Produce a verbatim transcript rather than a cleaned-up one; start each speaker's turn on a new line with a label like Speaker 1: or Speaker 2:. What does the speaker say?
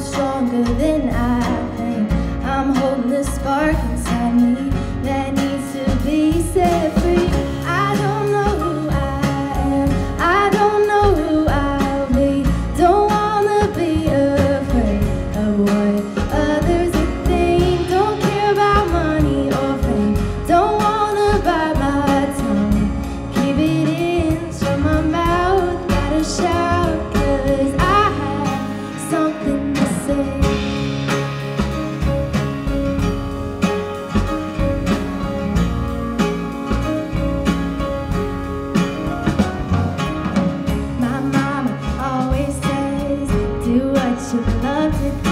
Speaker 1: stronger than I think. I'm holding the spark inside me that needs to be set free. I don't know who I am, I don't know who I'll be. Don't wanna be afraid of what others would think. Don't care about money or fame, don't wanna bite my tongue. Keep it in, shut my mouth, gotta shout, 'cause I have something to say. My mama always says, do what you love to do.